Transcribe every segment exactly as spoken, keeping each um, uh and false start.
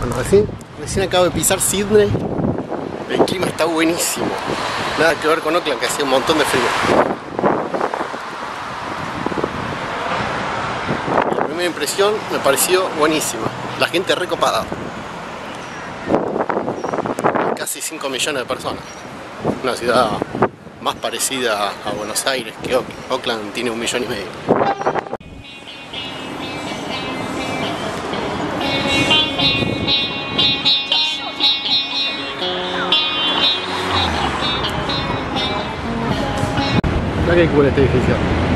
Bueno, recién, recién acabo de pisar Sydney. El clima está buenísimo. Nada que ver con Auckland, que hacía un montón de frío. La primera impresión me pareció buenísima. La gente recopada. Casi cinco millones de personas. Una ciudad más parecida a Buenos Aires que Auckland. Auckland tiene un millón y medio. Mira qué cool este edificio.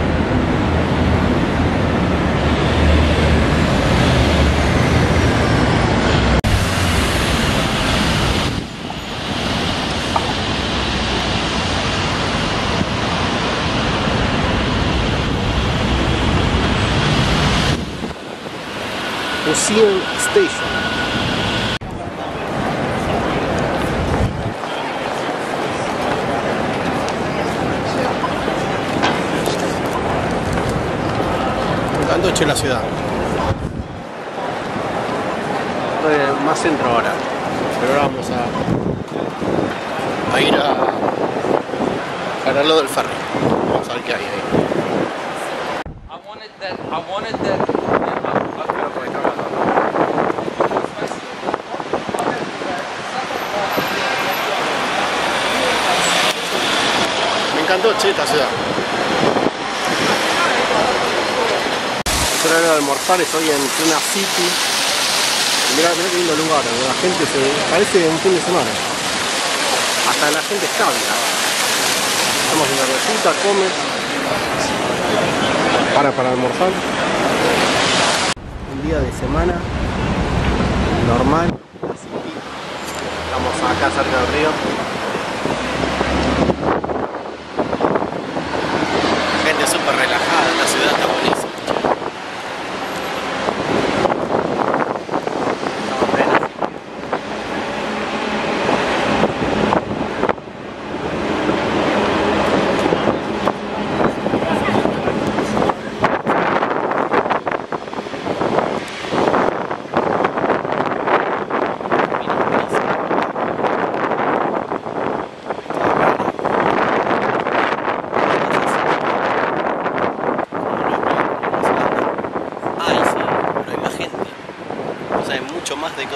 Museum Station. Me encantó, che, la ciudad. Estoy más centro ahora, pero ahora vamos a, a ir a para lo del ferry. Vamos a ver qué hay ahí. I wanted that. I wanted that. Me encantó, che, esta ciudad. Es hora de almorzar, estoy en Tuna City. Mirá, mirá qué lindo lugar, la gente se parece un fin de semana. Hasta la gente está bien. Estamos en la receta, come. Para para almorzar. Un día de semana normal. Estamos acá cerca del río. Gente súper relajada, la ciudad está buenísima. Mucho más de todo.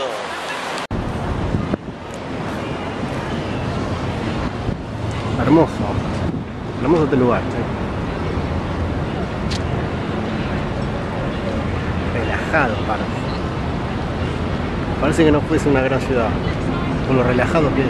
Hermoso, hermoso este lugar, ¿sí? Relajado, para. Parece que no fuese una gran ciudad, con lo relajado que es.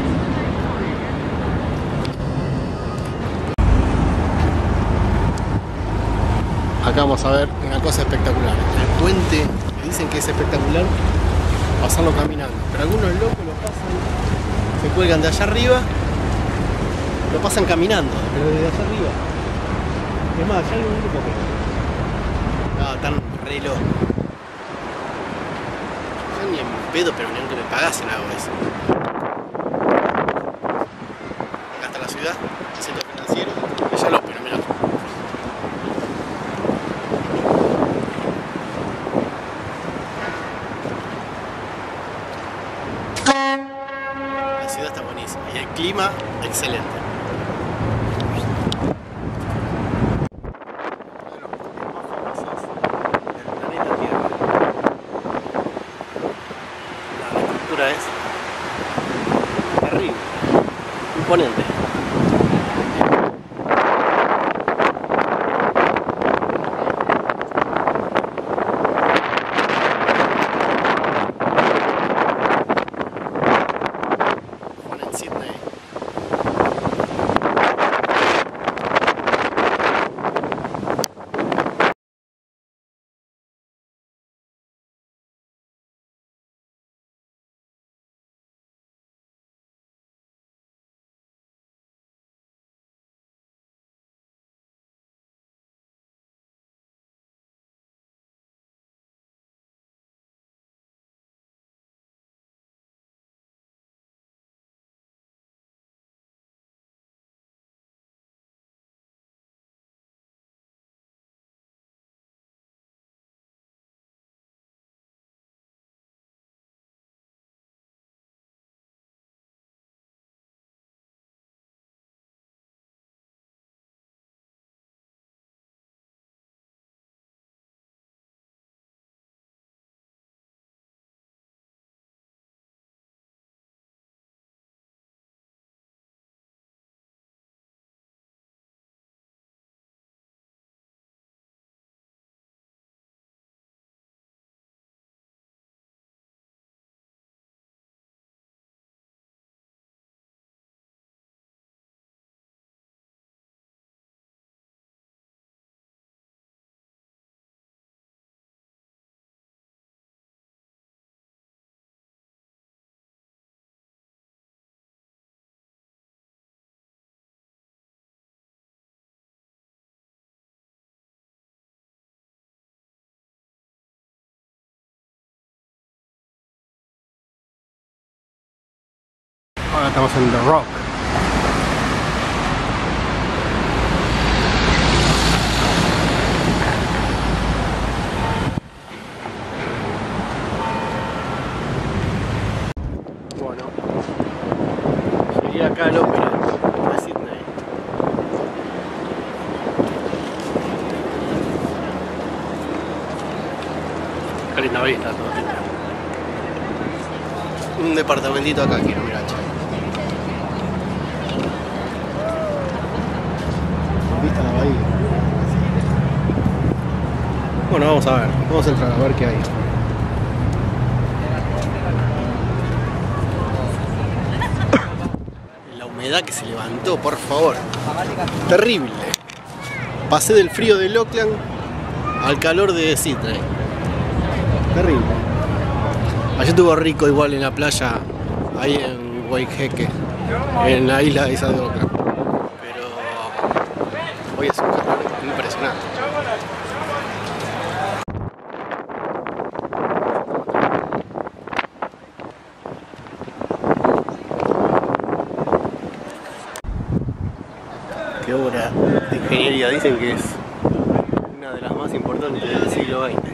Acá vamos a ver una cosa espectacular. El puente, que dicen que es espectacular, pasarlo caminando, pero algunos locos lo pasan, se cuelgan de allá arriba, lo pasan caminando, pero desde allá arriba. Es más, allá hay un grupo que no, están re locos. Yo ni en pedo, pero ni aunque me pagasen hago eso. Acá está la ciudad, el centro financiero, allá lo pero mirá. La ciudad está buenísima y el clima excelente. Uno de los puentes más famosos del planeta Tierra. La estructura es terrible, imponente. Ahora estamos en The Rock. Bueno, llegué acá al ópera de Sydney. Qué linda vista todo. Un departamentito acá quiero mirar, che. Vista a la bahía. Bueno, vamos a ver, vamos a entrar a ver qué hay. La humedad que se levantó, por favor. Terrible. Pasé del frío de Auckland al calor de Sydney. Terrible. Ayer estuvo rico igual en la playa, ahí en Waiheke, en la isla esa de Auckland. Pero hoy es un calor impresionante. Qué obra de ingeniería, dicen que es una de las más importantes del siglo veinte.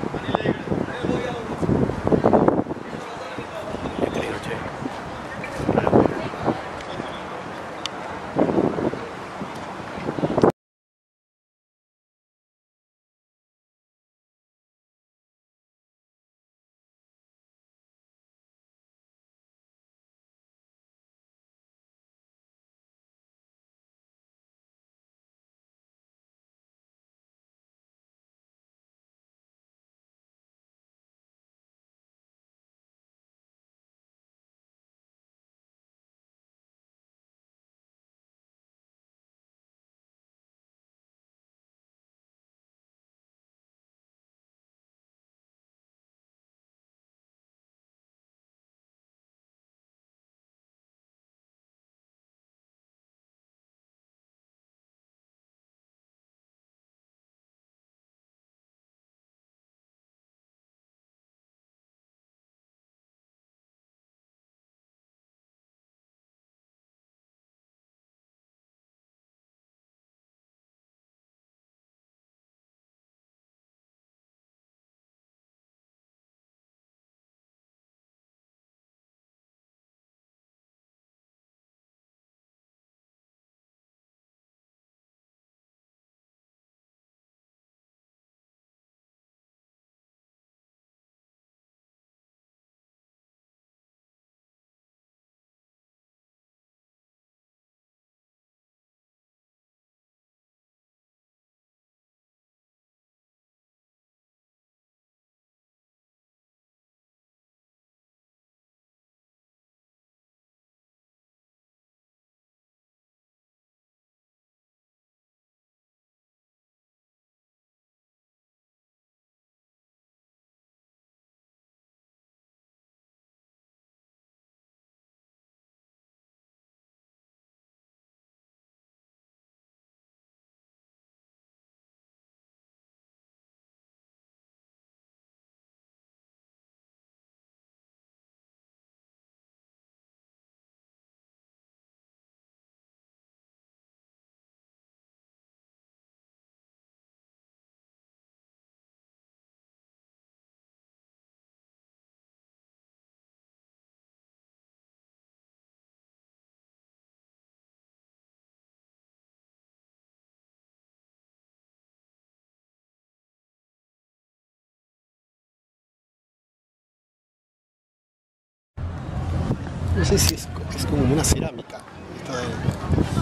No sé si es, es como una cerámica. Esta de...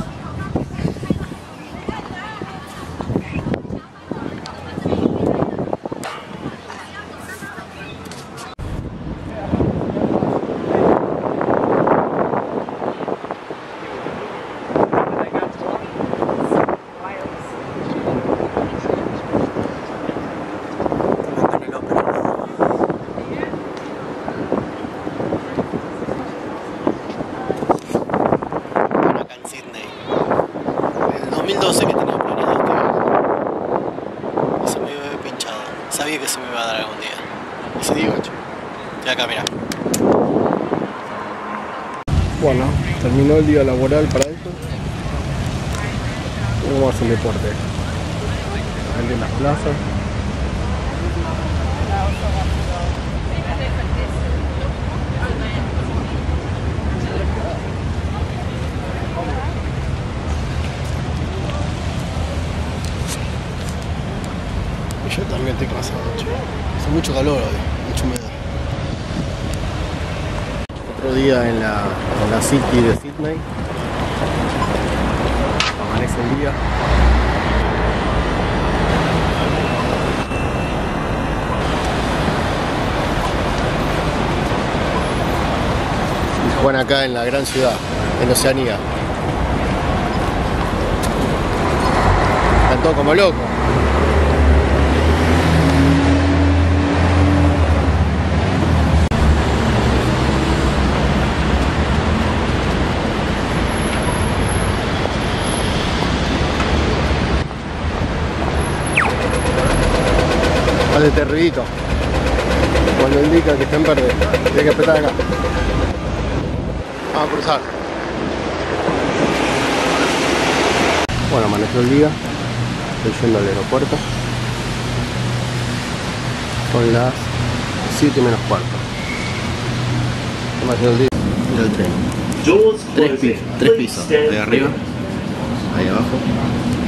dos mil doce que tenía planeado esto. Y se me había pinchado. Sabía que se me iba a dar algún día. Y se digo, estoy acá, mira. Bueno, terminó el día laboral para ellos. Vamos a hacer deporte. La gente en las plazas. Y yo también estoy cansado, che. Hace mucho calor hoy, mucha humedad. Otro día en la, en la City de Sydney. Amanece el día. Y juegan acá en la gran ciudad, en Oceanía. Están todos como locos. Hace este ruidito cuando indica que está en verde. Tiene que apretar acá. Vamos a cruzar. Bueno, amaneció el día. Estoy yendo al aeropuerto. Son las siete menos cuarto. Amaneció el día. Mira el tren. Tres pisos. Tres pisos. Ahí arriba. Ahí abajo.